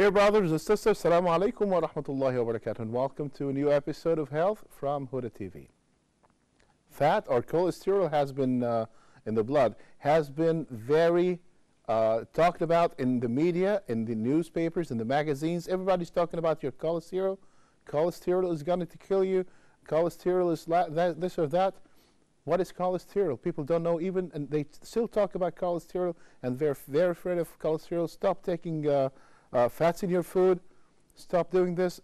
Dear brothers and sisters, Assalamu alaikum wa rahmatullahi wa barakatuh, and welcome to a new episode of Health from Huda TV. Fat or cholesterol has been in the blood, has been very talked about in the media, in the newspapers, in the magazines. Everybody's talking about your cholesterol. Cholesterol is going to kill you. Cholesterol is this or that. What is cholesterol? People don't know even, and they still talk about cholesterol, and they're very afraid of cholesterol. Stop taking fats in your food. Stop doing this.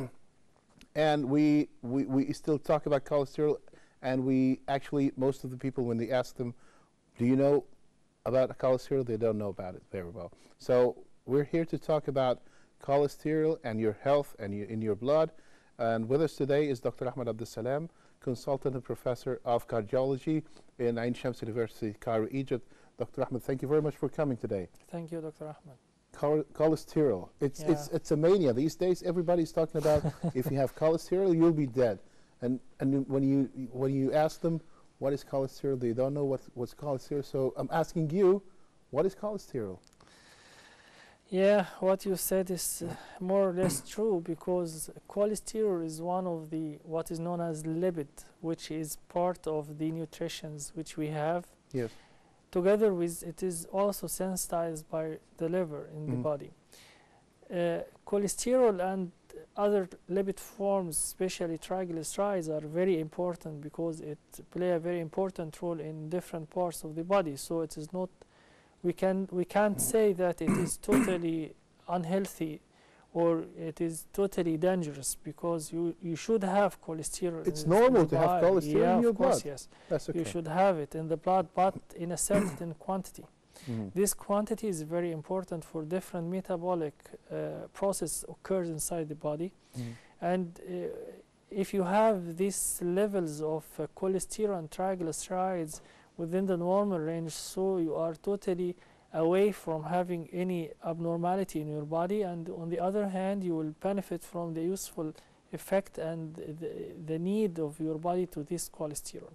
And we still talk about cholesterol, and we actually, most of the people, when they ask them, do you know about cholesterol, they don't know about it very well. So we're here to talk about cholesterol and your health and in your blood. And with us today is Dr. Ahmed Abdel Salam, consultant and professor of cardiology in Ain Shams University, Cairo, Egypt. Dr. Ahmed, thank you very much for coming today. Thank you, Dr. Ahmed. Cholesterol, it's a mania these days. Everybody's talking about if you have cholesterol, you'll be dead. And when you ask them what is cholesterol, they don't know what's cholesterol. So I'm asking you, what is cholesterol? Yeah, what you said is more or less true, because cholesterol is one of the what is known as lipid, which is part of the nutritions which we have. Yes. Together with it is also sensitized by the liver in the body. Cholesterol and other lipid forms, especially triglycerides, are very important because it play a very important role in different parts of the body. So it is not, we can't say that it is totally unhealthy or it is totally dangerous, because you should have cholesterol. It's normal to have cholesterol in your blood. Yes. That's okay. You should have it in the blood, but in a certain quantity. This quantity is very important for different metabolic process occurs inside the body. And if you have these levels of cholesterol and triglycerides within the normal range, so you are totally away from having any abnormality in your body, and on the other hand you will benefit from the useful effect and the need of your body to this cholesterol.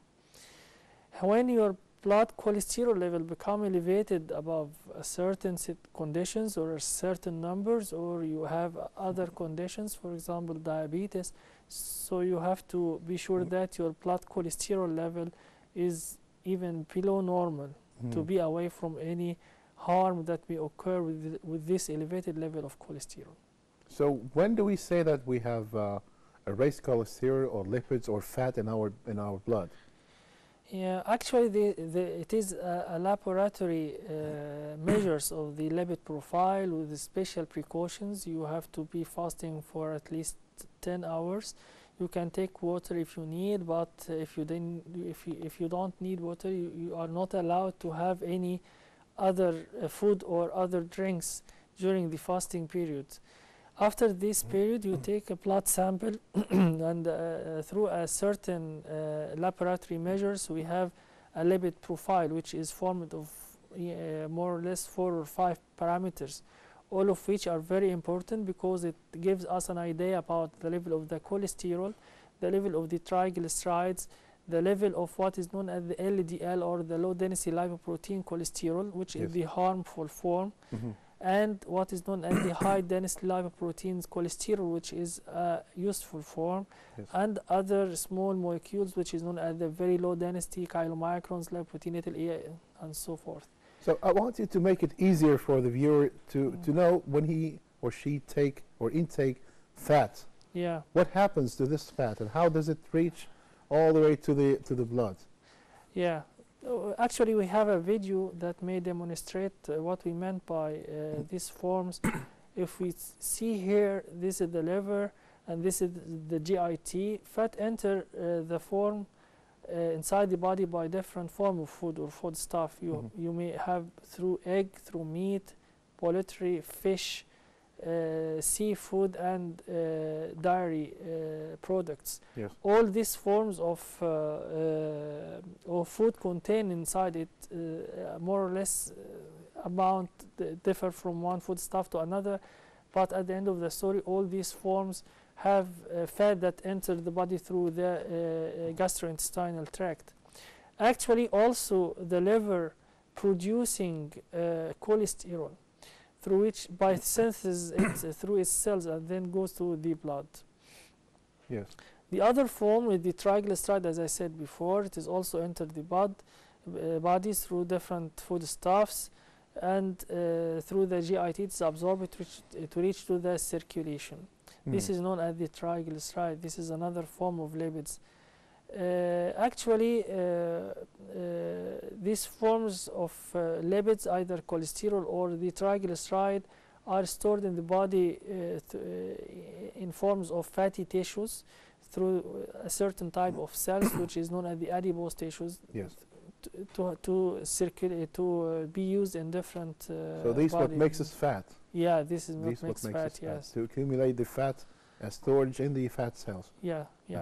When your blood cholesterol level become elevated above a certain conditions or a certain numbers, or you have other conditions, for example diabetes, so you have to be sure that your blood cholesterol level is even below normal to be away from any harm that may occur with this elevated level of cholesterol. So when do we say that we have raised cholesterol or lipids or fat in our blood? Yeah, actually it is a laboratory measures of the lipid profile with the special precautions. You have to be fasting for at least 10 hours. You can take water if you need, but if you don't need water, you are not allowed to have any other food or other drinks during the fasting period. After this period, you take a blood sample and through a certain laboratory measures, we have a lipid profile which is formed of more or less 4 or 5 parameters, all of which are very important because it gives us an idea about the level of the cholesterol, the level of the triglycerides, the level of what is known as the LDL or the low density lipoprotein cholesterol, which is the harmful form, and what is known as the high density lipoproteins cholesterol, which is a useful form, and other small molecules which is known as the very low density chylomicrons, lipoproteinated A, and so forth. So I want you to make it easier for the viewer to know when he or she take or intake fat. Yeah. What happens to this fat and how does it reach all the way to the blood? Yeah. Actually, we have a video that may demonstrate what we meant by these forms. If we see here, this is the liver and this is the GIT. Fat enter the form inside the body by different form of food or food stuff. You may have through egg, through meat, poultry, fish, seafood, and dairy products. Yes. All these forms of food contain inside it more or less amount differ from one food stuff to another, but at the end of the story, all these forms have fat that enter the body through the gastrointestinal tract. Actually, also the liver producing cholesterol. through which by synthesis it through its cells and then goes to the blood. Yes. The other form with the triglyceride, as I said before, it is also entered the body through different foodstuffs and through the GIT it's absorbed to reach to the circulation. This is known as the triglyceride. This is another form of lipids. Actually, these forms of lipids, either cholesterol or the triglyceride, are stored in the body in forms of fatty tissues through a certain type of cells, which is known as the adipose tissues. Yes. To circulate, to be used in different. So this what makes us fat. Yeah, this is what This makes what fat. makes us Yes. fat. To accumulate the fat as storage in the fat cells. Yeah. Yeah.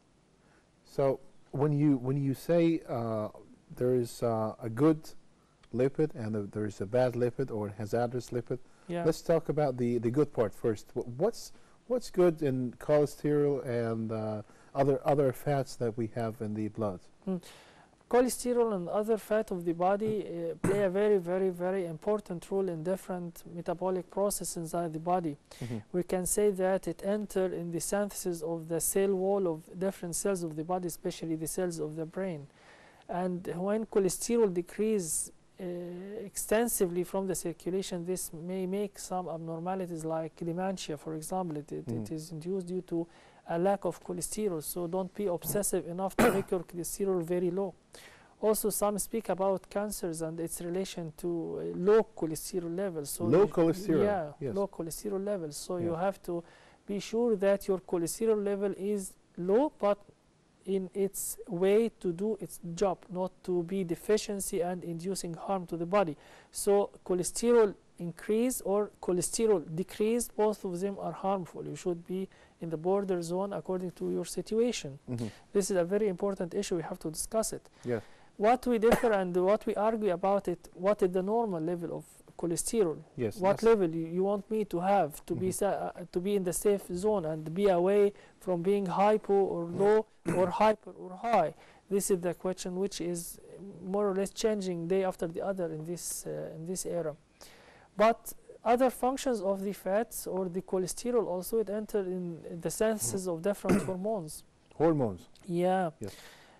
So when you say there is a good lipid and there is a bad lipid or hazardous lipid, Yeah. let's talk about the good part first. What's good in cholesterol and other fats that we have in the blood? Cholesterol and other fat of the body play a very, very, very important role in different metabolic processes inside the body. We can say that it enters in the synthesis of the cell wall of different cells of the body, especially the cells of the brain. And when cholesterol decreases extensively from the circulation, this may make some abnormalities like dementia, for example. It is induced due to a lack of cholesterol, so don't be obsessive enough to make your cholesterol very low. Also, some speak about cancers and its relation to low cholesterol levels. So low cholesterol? Yeah, yes. low cholesterol levels. So Yeah. you have to be sure that your cholesterol level is low, but in its way to do its job, not to be deficiency and inducing harm to the body. So cholesterol increase or cholesterol decrease, both of them are harmful. You should be in the border zone according to your situation. This is a very important issue. We have to discuss it. Yes. What we differ and what we argue about it, what is the normal level of cholesterol? Yes. What level you want me to have to be in the safe zone and be away from being hypo or low or hyper or high? This is the question which is more or less changing day after the other in this era. But other functions of the fats or the cholesterol also, it enters in the synthesis of different hormones. Hormones. Yeah. Yes.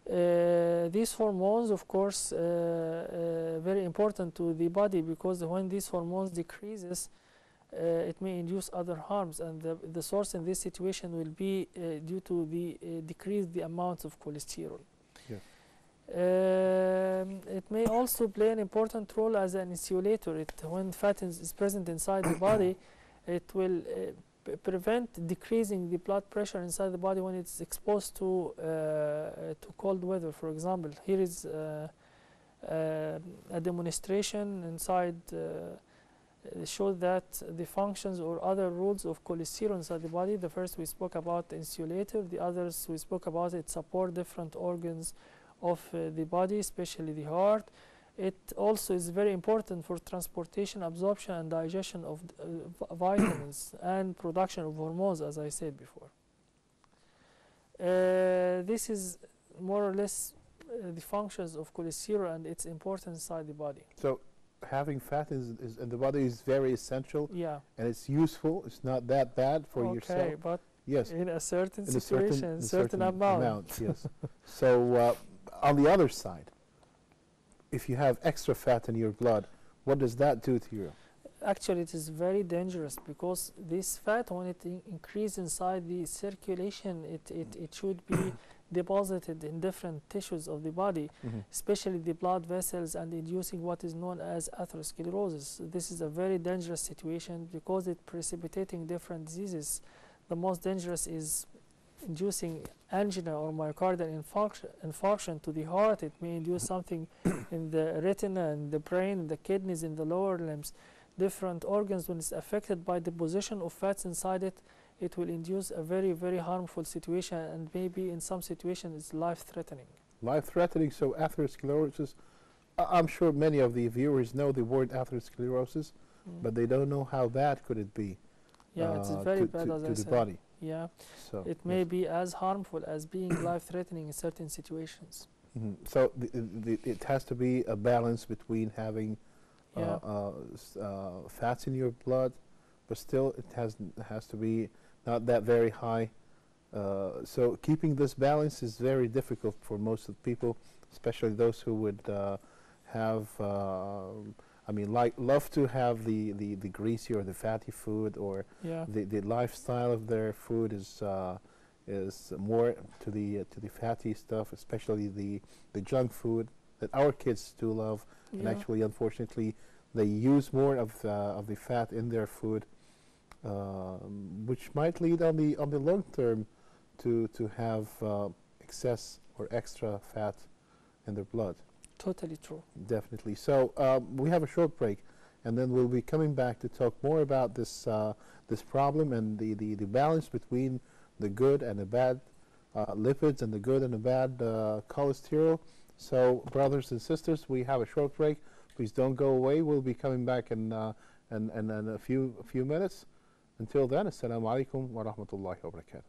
These hormones, of course, very important to the body, because when these hormones decreases, it may induce other harms, and the source in this situation will be due to the decrease the amount of cholesterol. Yes. It may also play an important role as an insulator. When fat is present inside the body, it will prevent decreasing the blood pressure inside the body when it's exposed to cold weather. For example, here is a demonstration inside shows that the functions or other roles of cholesterol inside the body. The first we spoke about the insulator, the others we spoke about it support different organs of the body, especially the heart. It also is very important for transportation, absorption and digestion of vitamins and production of hormones, as I said before. This is more or less the functions of cholesterol and its importance inside the body. So having fat is in the body is very essential. Yeah. And it's useful. It's not that bad for yourself. Okay, but yes. in a certain In situation, a certain amount. Yes. So on the other side, if you have extra fat in your blood, what does that do to you? Actually, it is very dangerous, because this fat, when it increases inside the circulation, it should be deposited in different tissues of the body, especially the blood vessels, and inducing what is known as atherosclerosis. This is a very dangerous situation because it precipitating different diseases. The most dangerous is inducing angina or myocardial infarction to the heart. It may induce something in the retina, in the brain, in the kidneys, in the lower limbs, different organs. When it's affected by the position of fats inside it, it will induce a very, very harmful situation, and maybe in some situations it's life-threatening. Life-threatening. So atherosclerosis, I'm sure many of the viewers know the word atherosclerosis, but they don't know how bad could it be. Yeah, it's very bad, as I to the said. body. Yeah, so it may be as harmful as being life-threatening in certain situations. So it has to be a balance between having Yeah. fats in your blood, but still it has to be not that very high. So keeping this balance is very difficult for most of the people, especially those who would have, I mean, love to have the greasy or the fatty food, or Yeah. the lifestyle of their food is more to the fatty stuff, especially the junk food that our kids do love. And Yeah. actually, unfortunately, they use more of the fat in their food, which might lead on the long term to have excess or extra fat in their blood. Totally true. Definitely. So we have a short break, and then we'll be coming back to talk more about this problem and the balance between the good and the bad lipids and the good and the bad cholesterol. So, brothers and sisters, we have a short break. Please don't go away. We'll be coming back in a few minutes. Until then, Assalamu alaikum wa rahmatullahi wa barakatuh.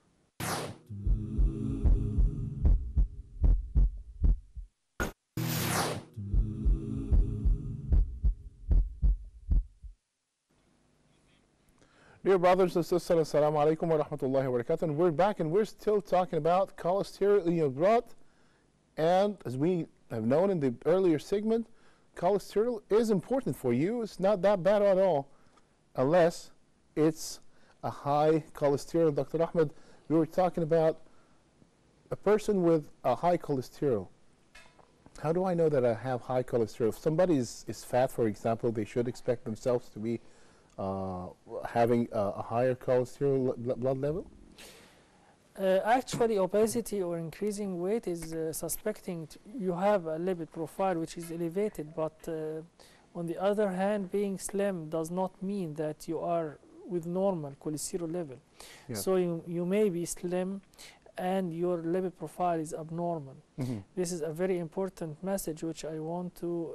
Dear brothers and sisters, Assalamu alaikum wa rahmatullahi wa barakatuh. And we're back, and we're still talking about cholesterol in your blood. And as we have known in the earlier segment, cholesterol is important for you. It's not that bad at all, unless it's a high cholesterol. Dr. Ahmed, we were talking about a person with a high cholesterol. How do I know that I have high cholesterol? If somebody is fat, for example, they should expect themselves to be having a higher cholesterol blood level? Actually, obesity or increasing weight is suspecting you have a lipid profile which is elevated, but on the other hand, being slim does not mean that you are with normal cholesterol level. Yeah. So you may be slim and your lipid profile is abnormal. Mm-hmm. This is a very important message which I want to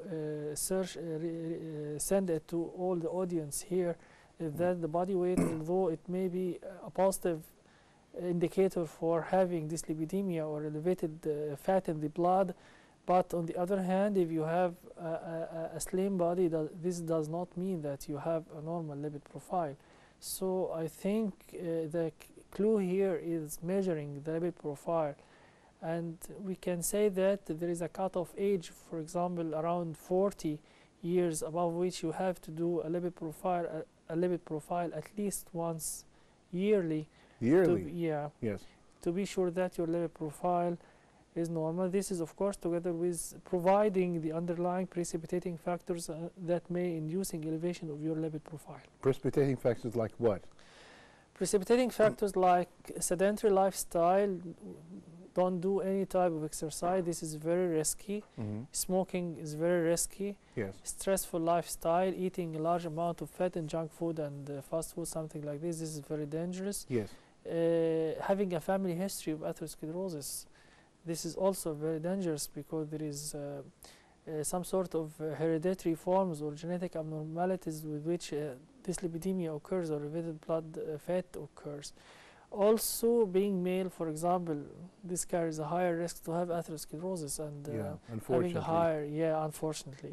send it to all the audience here, that the body weight, although it may be a positive indicator for having dyslipidemia or elevated fat in the blood, but on the other hand, if you have a slim body, this does not mean that you have a normal lipid profile. So I think the clue here is measuring the lipid profile, and we can say that there is a cutoff age, for example, around 40 years, above which you have to do a lipid profile at least once yearly. Yearly? Yeah. Yes. To be sure that your lipid profile is normal. This is, of course, together with providing the underlying precipitating factors that may inducing elevation of your lipid profile. Precipitating factors like what? Precipitating factors like sedentary lifestyle, don't do any type of exercise. This is very risky. Mm-hmm. Smoking is very risky. Yes. Stressful lifestyle, eating a large amount of fat and junk food and fast food, something like this is very dangerous. Yes. Having a family history of atherosclerosis, this is also very dangerous, because there is some sort of hereditary forms or genetic abnormalities with which dyslipidemia occurs or elevated blood fat occurs. Also, being male, for example, this carries a higher risk to have atherosclerosis and unfortunately. having a higher, unfortunately.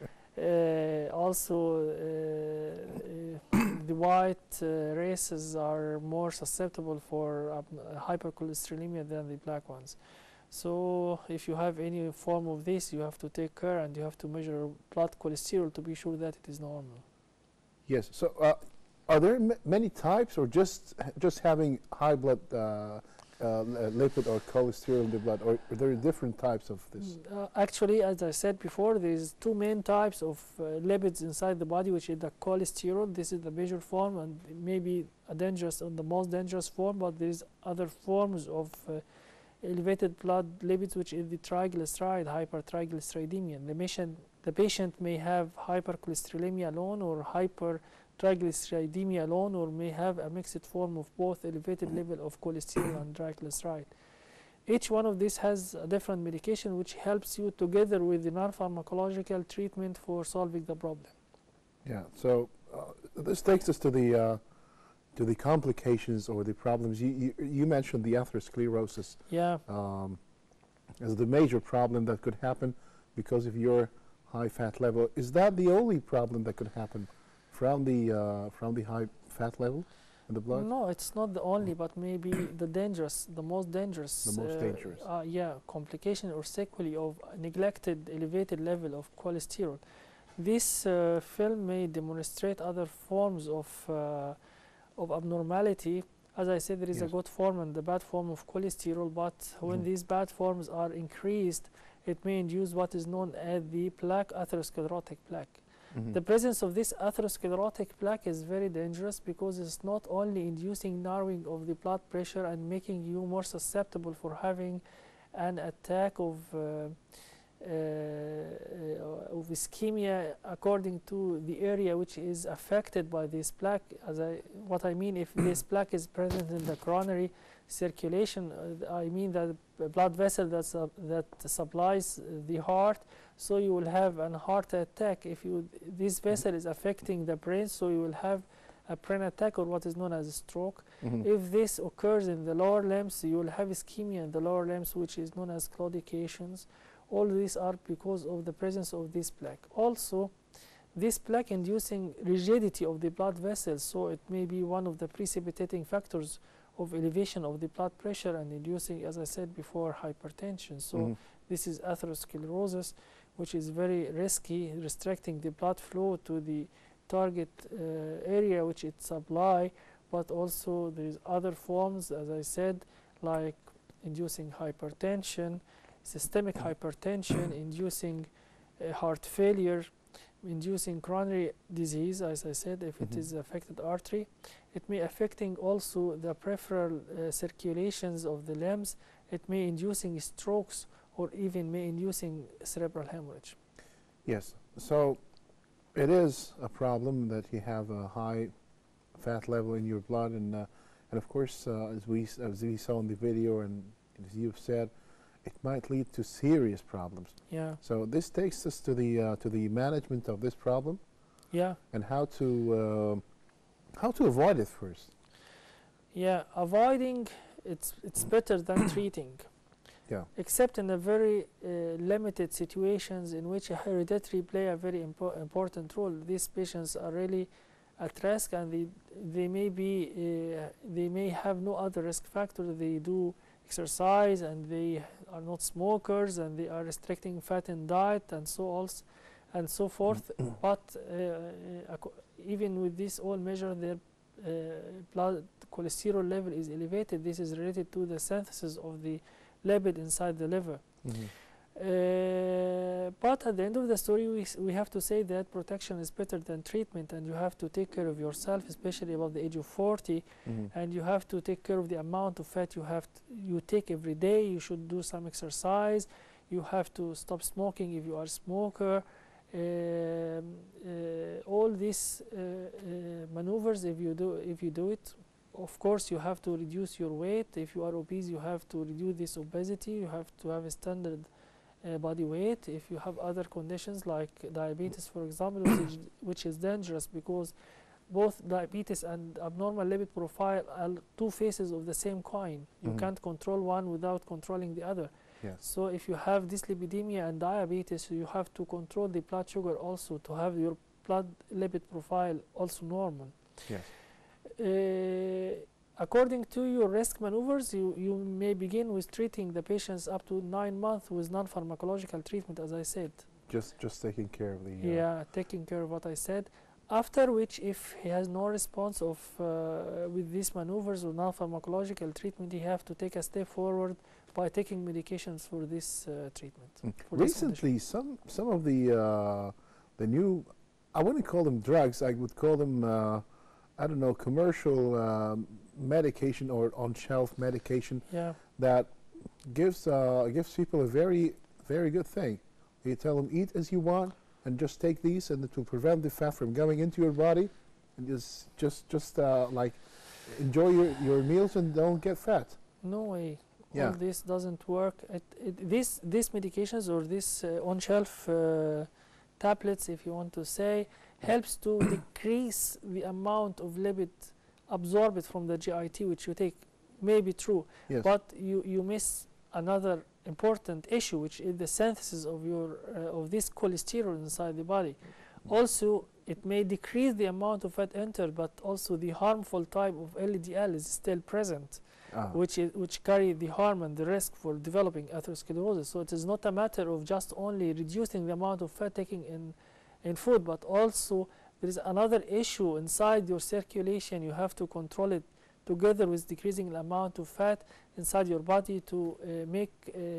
Also, the white races are more susceptible for hypercholesterolemia than the black ones. So if you have any form of this, you have to take care, and you have to measure blood cholesterol to be sure that it is normal. Yes. So are there many types, or just having high blood lipid or cholesterol in the blood, or are there different types of this? Actually, as I said before, there is two main types of lipids inside the body, which is the cholesterol. This is the major form, and maybe a dangerous, the most dangerous form, but there is other forms of elevated blood lipids, which is the triglyceride, hypertriglyceridemia. The patient may have hypercholesterolemia alone or hypertriglyceridemia alone, or may have a mixed form of both elevated level of cholesterol and triglyceride. Each one of these has a different medication which helps you together with the non-pharmacological treatment for solving the problem. Yeah. So this takes us to the complications or the problems. You mentioned the atherosclerosis. Yeah. As the major problem that could happen because of your high fat level. Is that the only problem that could happen from the high fat level in the blood? No, it's not the only, but maybe the most dangerous. The most dangerous. Yeah, complication or sequelae of neglected elevated level of cholesterol. This film may demonstrate other forms of abnormality. As I said, there is a Yes. good form and the bad form of cholesterol, but when these bad forms are increased, it may induce what is known as the plaque, atherosclerotic plaque. The presence of this atherosclerotic plaque is very dangerous because it's not only inducing narrowing of the blood pressure and making you more susceptible for having an attack of ischemia according to the area which is affected by this plaque. What I mean, if this plaque is present in the coronary circulation, I mean that the blood vessel that supplies the heart, so you will have a heart attack. If this vessel is affecting the brain, so you will have a brain attack or what is known as a stroke. If this occurs in the lower limbs, you will have ischemia in the lower limbs, which is known as claudications. All these are because of the presence of this plaque. Also, this plaque inducing rigidity of the blood vessels, so it may be one of the precipitating factors of elevation of the blood pressure and inducing, as I said before, hypertension. So this is atherosclerosis, which is very risky, restricting the blood flow to the target area which it supply, but also there is other forms, as I said, like inducing hypertension, systemic hypertension, inducing heart failure, inducing coronary disease, as I said, if it is affected artery. It may affecting also the peripheral circulations of the limbs. It may inducing strokes or even may inducing cerebral hemorrhage. Yes. So it is a problem that you have a high fat level in your blood, and of course, as we saw in the video and as you've said, it might lead to serious problems. Yeah. So this takes us to the management of this problem. Yeah. And how to avoid it first. Yeah, avoiding it's better than treating. Yeah. Except in a very limited situations in which a hereditary play a very important role. These patients are really at risk, and they may have no other risk factor. They do exercise and they are not smokers and they are restricting fat in diet and so forth. But even with this all measure, their blood cholesterol level is elevated. This is related to the synthesis of the lipid inside the liver. But at the end of the story, we have to say that protection is better than treatment, and you have to take care of yourself, especially above the age of 40, and you have to take care of the amount of fat you take every day. You should do some exercise. You have to stop smoking if you are a smoker. All these maneuvers, if you do it, of course you have to reduce your weight. If you are obese, you have to reduce this obesity. You have to have a standard body weight. If you have other conditions like diabetes, for example, which is dangerous, because both diabetes and abnormal lipid profile are two faces of the same coin. You can't control one without controlling the other. Yes. So if you have dyslipidemia and diabetes, you have to control the blood sugar also to have your blood lipid profile also normal. Yes. According to your risk maneuvers, you may begin with treating the patients up to 9 months with non-pharmacological treatment, as I said. Just taking care of the... Yeah, taking care of what I said. After which, if he has no response with these maneuvers or non-pharmacological treatment, he have to take a step forward by taking medications for this treatment. For Recently, some of the new, I wouldn't call them drugs, I would call them, I don't know, commercial medication or on-shelf medication that gives people a very, very good thing. You tell them, eat as you want and just take these, and it will prevent the fat from going into your body, and just like enjoy your meals and don't get fat. No way. Yeah. All this doesn't work. These medications or this on-shelf tablets, if you want to say, helps to decrease the amount of lipid absorbed from the GIT which you take. May be true, Yes. but you miss another important issue, which is the synthesis of your of this cholesterol inside the body. Also, it may decrease the amount of fat entered, but also the harmful type of LDL is still present, which carry the harm and the risk for developing atherosclerosis. So it is not a matter of just only reducing the amount of fat taking in food, but also there is another issue inside your circulation. You have to control it together with decreasing the amount of fat inside your body to make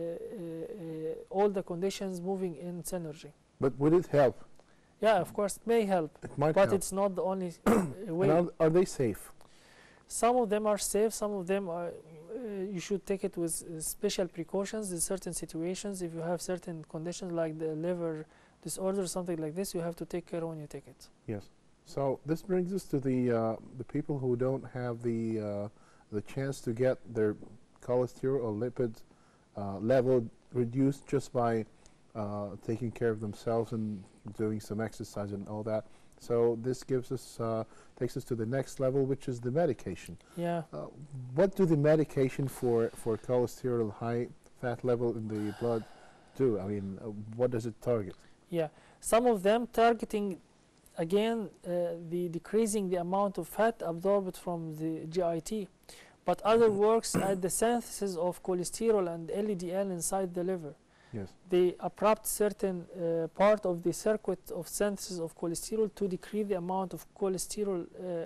all the conditions moving in synergy. But would it help? Yeah, of course, it may help, It might but help. it's not the only way. And are they safe? Some of them are safe, some of them are, you should take it with special precautions in certain situations. If you have certain conditions like the liver disorder, something like this, you have to take care when you take it. Yes. So this brings us to the people who don't have the chance to get their cholesterol or lipid level reduced just by taking care of themselves and doing some exercise and all that. So this gives us takes us to the next level, which is the medication. Yeah. What do the medication for cholesterol, high fat level in the blood do? I mean, what does it target? Yeah, some of them targeting again the decreasing the amount of fat absorbed from the GIT, but other works at the synthesis of cholesterol and LDL inside the liver. Yes. They abrupt certain part of the circuit of synthesis of cholesterol to decrease the amount of cholesterol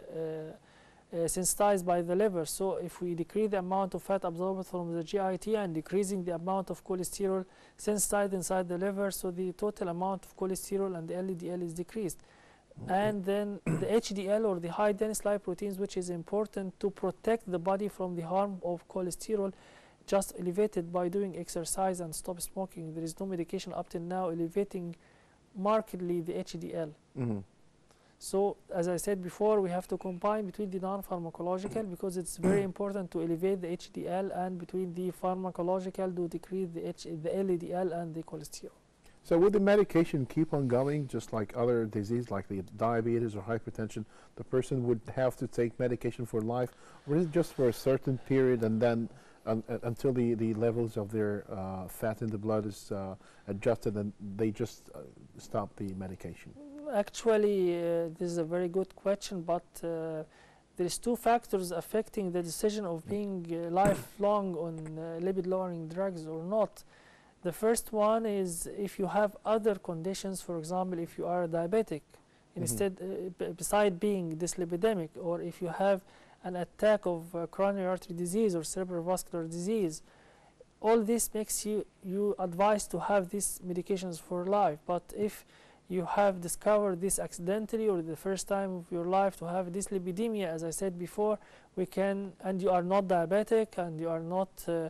synthesized by the liver. So if we decrease the amount of fat absorbed from the GIT and decreasing the amount of cholesterol synthesized inside the liver, so the total amount of cholesterol and the LDL is decreased. And then the HDL, or the high dense lipoproteins, which is important to protect the body from the harm of cholesterol, just elevated by doing exercise and stop smoking. There is no medication up till now elevating markedly the HDL. Mm-hmm. So as I said before, we have to combine between the non-pharmacological, because it's very important to elevate the HDL, and between the pharmacological to decrease the LDL and the cholesterol. So would the medication keep on going, just like other disease, like the diabetes or hypertension? The person would have to take medication for life, or is it just for a certain period and then until the levels of their fat in the blood is adjusted and they just stop the medication? Actually, this is a very good question, but there is two factors affecting the decision of being lifelong on lipid-lowering drugs or not. The first one is if you have other conditions. For example, if you are diabetic, instead, beside being dyslipidemic, or if you have an attack of coronary artery disease or cerebrovascular disease, all this makes you advised to have these medications for life. But if you have discovered this accidentally, or the first time of your life to have dyslipidemia, as I said before, we can, and you are not diabetic, and you are not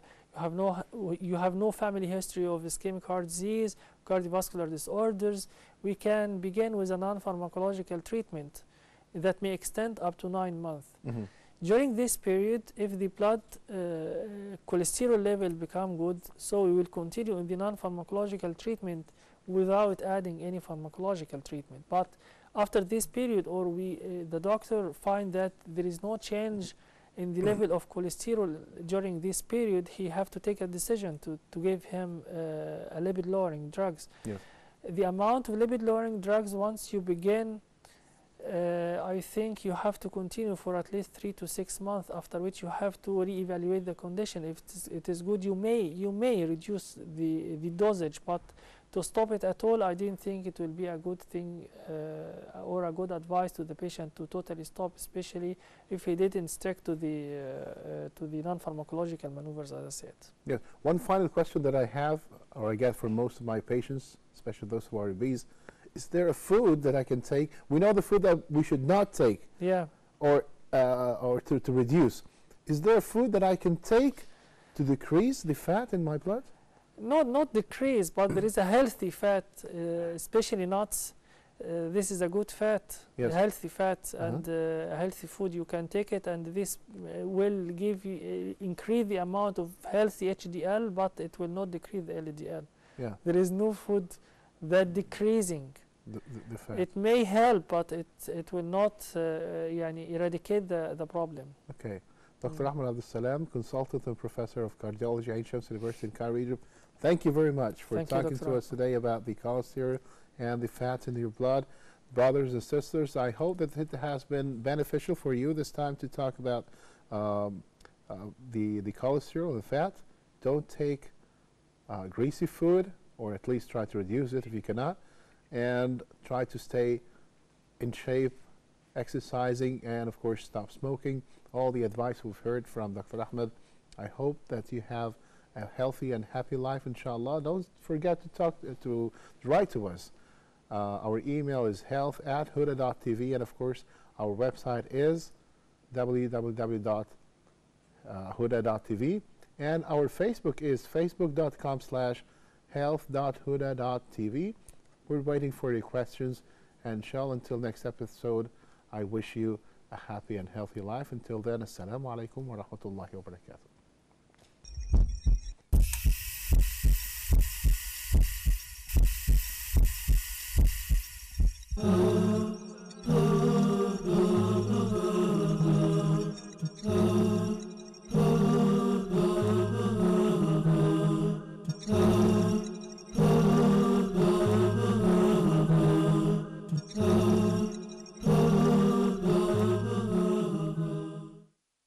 you have no family history of ischemic heart disease, cardiovascular disorders, we can begin with a non-pharmacological treatment that may extend up to 9 months. Mm-hmm. During this period, if the blood cholesterol level become good, so we will continue in the non-pharmacological treatment without adding any pharmacological treatment. But after this period, or the doctor find that there is no change in the level of cholesterol during this period, he have to take a decision to give him a lipid-lowering drugs. Yes. The amount of lipid-lowering drugs, once you begin, I think you have to continue for at least 3 to 6 months, after which you have to re-evaluate the condition. If it is good, you may reduce the dosage, but to stop it at all, I didn't think it will be a good thing or a good advice to the patient to totally stop, especially if he didn't stick to the non-pharmacological maneuvers, as I said. Yes. One final question that I have, or I get from most of my patients, especially those who are obese, is there a food that I can take? We know the food that we should not take, Yeah. or to reduce. Is there a food that I can take to decrease the fat in my blood? Not decrease, but there is a healthy fat, especially nuts. This is a good fat, Yes. a healthy fat, and a healthy food. You can take it, and this will give you increase the amount of healthy HDL, but it will not decrease the LDL. Yeah. There is no food that decreasing. The fat. It may help, but it will not eradicate the problem. Okay. Dr. Ahmed Abdul Salam, consultant and professor of cardiology at Ain Shams University in Cairo, Egypt. Thank you very much for Thank you, talking Dr. to us today about the cholesterol and the fats in your blood. Brothers and sisters, I hope that it has been beneficial for you this time to talk about the cholesterol and the fat. Don't take greasy food, or at least try to reduce it if you cannot, and try to stay in shape, exercising, and of course stop smoking. All the advice we've heard from Dr. Ahmed. I hope that you have a healthy and happy life, inshallah. Don't forget to write to us. Our email is health@huda.tv, and of course our website is www.huda.tv, and our Facebook is facebook.com/health.huda.tv. We're waiting for your questions, and inshallah until next episode, I wish you a happy and healthy life. Until then, assalamu alaikum wa rahmatullahi wa barakatuh.